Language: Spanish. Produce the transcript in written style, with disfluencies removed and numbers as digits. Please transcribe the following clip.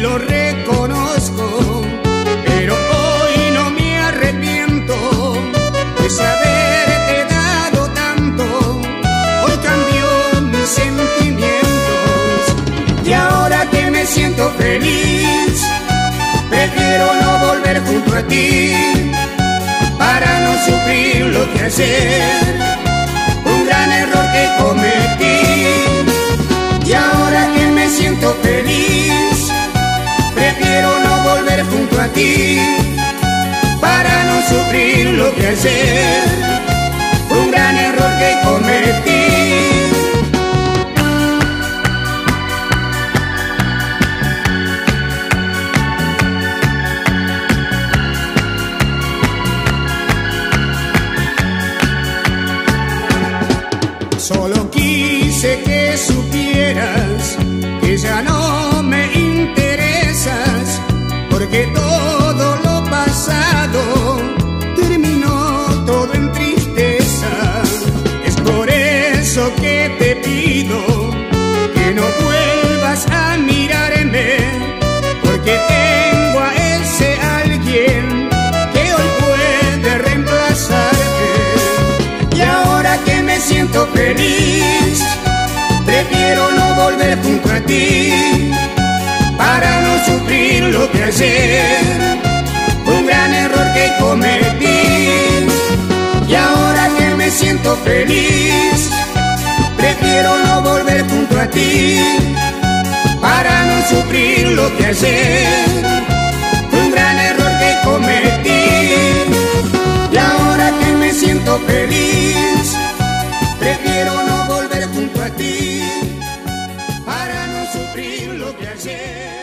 lo reconozco, pero hoy no me arrepiento de haberte dado tanto. Hoy cambió mis sentimientos y ahora que me siento feliz, prefiero no volver junto a ti para no sufrir lo que ayer, un gran error que cometí. Y ahora que me siento feliz, prefiero no volver junto a ti para no sufrir lo que ayer, un gran error que cometí. Solo quise que supieras que ya no me interesas, porque todo lo pasado terminó todo en tristeza. Es por eso que te pido que no vuelvas a mirarme, porque tengo a ese alguien que hoy puede reemplazarte. Y ahora que me siento feliz, prefiero no volver junto a ti para no sufrir lo que ayer, un gran error que cometí. Y ahora que me siento feliz, prefiero no volver junto a ti para no sufrir lo que ayer, un gran error que cometí. Y ahora que me siento feliz, prefiero no volver junto a ti para no sufrir lo que ayer.